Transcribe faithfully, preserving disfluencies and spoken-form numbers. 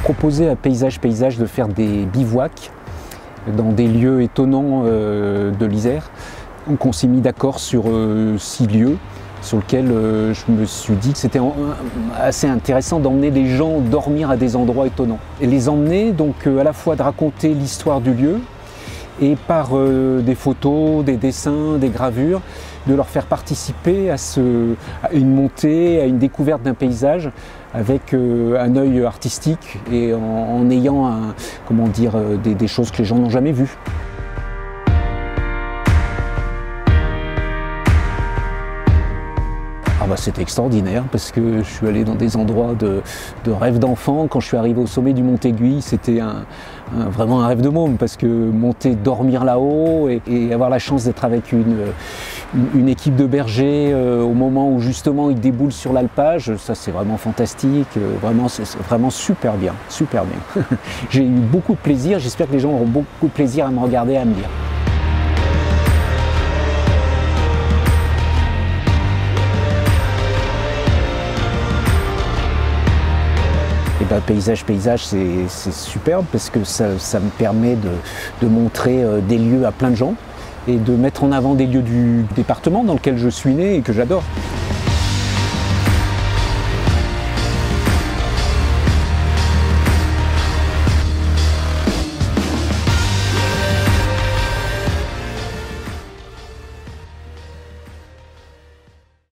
proposé à Paysage Paysage de faire des bivouacs dans des lieux étonnants euh, de l'Isère. Donc on s'est mis d'accord sur euh, six lieux sur lesquels euh, je me suis dit que c'était assez intéressant d'emmener les gens dormir à des endroits étonnants. Et les emmener, donc euh, à la fois de raconter l'histoire du lieu et par euh, des photos, des dessins, des gravures, de leur faire participer à, ce, à une montée, à une découverte d'un paysage avec euh, un œil artistique et en, en ayant un, comment dire, euh, des, des choses que les gens n'ont jamais vues. Ah bah c'était extraordinaire parce que je suis allé dans des endroits de, de rêve d'enfant. Quand je suis arrivé au sommet du Mont Aiguille, c'était un, un, vraiment un rêve de môme parce que monter, dormir là-haut et, et avoir la chance d'être avec une, une, une équipe de bergers euh, au moment où justement ils déboulent sur l'alpage, ça c'est vraiment fantastique, euh, vraiment, c'est vraiment super bien, super bien. J'ai eu beaucoup de plaisir, j'espère que les gens auront beaucoup de plaisir à me regarder et à me lire. Et ben, Paysage Paysage, c'est superbe parce que ça, ça me permet de, de montrer euh, des lieux à plein de gens et de mettre en avant des lieux du département dans lequel je suis né et que j'adore.